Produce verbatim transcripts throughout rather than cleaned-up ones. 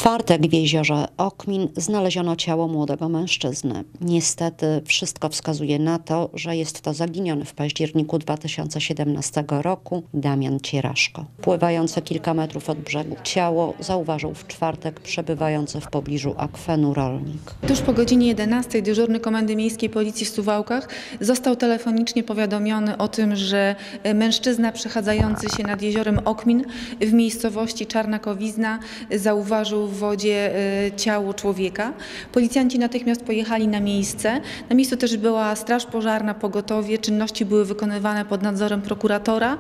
czwartek w jeziorze Okmin znaleziono ciało młodego mężczyzny. Niestety wszystko wskazuje na to, że jest to zaginiony w październiku dwa tysiące siedemnastego roku Damian Cieraszko. Pływający kilka metrów od brzegu ciało zauważył w czwartek przebywający w pobliżu akwenu rolnik. Tuż po godzinie jedenastej dyżurny Komendy Miejskiej Policji w Suwałkach został telefonicznie powiadomiony o tym, że mężczyzna przechadzający się nad jeziorem Okmin w miejscowości Czarna Kowizna zauważył w wodzie ciało człowieka. Policjanci natychmiast pojechali na miejsce. Na miejscu też była straż pożarna, pogotowie. Czynności były wykonywane pod nadzorem prokuratora.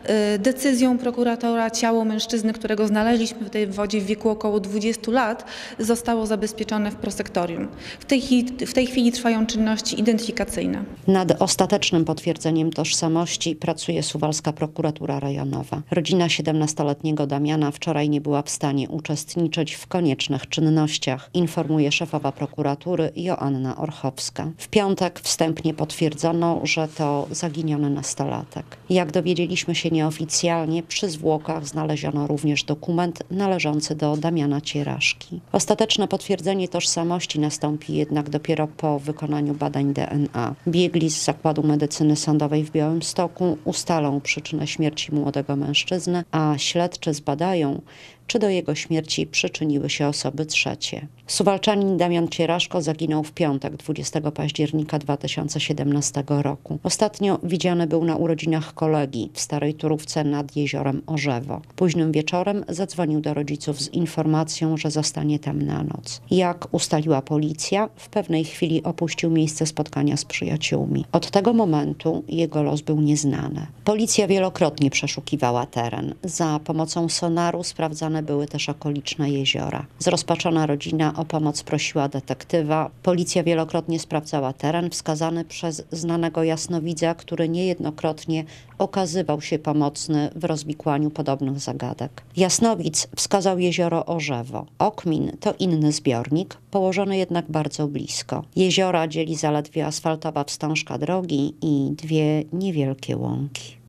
Decyzją prokuratora ciało mężczyzny, którego znaleźliśmy w tej wodzie w wieku około dwudziestu lat, zostało zabezpieczone w prosektorium. W tej, w tej chwili trwają czynności identyfikacyjne. Nad ostatecznym potwierdzeniem tożsamości pracuje suwalska prokuratura rejonowa. Rodzina siedemnastoletniego Damiana wczoraj nie była w stanie uczestniczyć w koniecznych czynnościach, informuje szefowa prokuratury Joanna Orchowska. W piątek wstępnie potwierdzono, że to zaginiony nastolatek. Jak dowiedzieliśmy się nieoficjalnie, przy zwłokach znaleziono również dokument należący do Damiana Cieraszki. Ostateczne potwierdzenie tożsamości nastąpi jednak dopiero po wykonaniu badań D N A. Biegli z Zakładu Medycyny Sądowej w Białymstoku ustalą przyczynę śmierci młodego mężczyzny, a śledczy zbadają, czy do jego śmierci przyczyniły się osoby trzecie. Suwalczanin Damian Cieraszko zaginął w piątek dwudziestego października dwa tysiące siedemnastego roku. Ostatnio widziany był na urodzinach kolegi w Starej Turówce nad jeziorem Orzewo. Późnym wieczorem zadzwonił do rodziców z informacją, że zostanie tam na noc. Jak ustaliła policja, w pewnej chwili opuścił miejsce spotkania z przyjaciółmi. Od tego momentu jego los był nieznany. Policja wielokrotnie przeszukiwała teren. Za pomocą sonaru sprawdzane były też okoliczne jeziora. Zrozpaczona rodzina o pomoc prosiła detektywa. Policja wielokrotnie sprawdzała teren wskazany przez znanego jasnowidza, który niejednokrotnie okazywał się pomocny w rozwikłaniu podobnych zagadek. Jasnowidz wskazał jezioro Orzewo. Okmin to inny zbiornik, położony jednak bardzo blisko. Jeziora dzieli zaledwie asfaltowa wstążka drogi i dwie niewielkie łąki.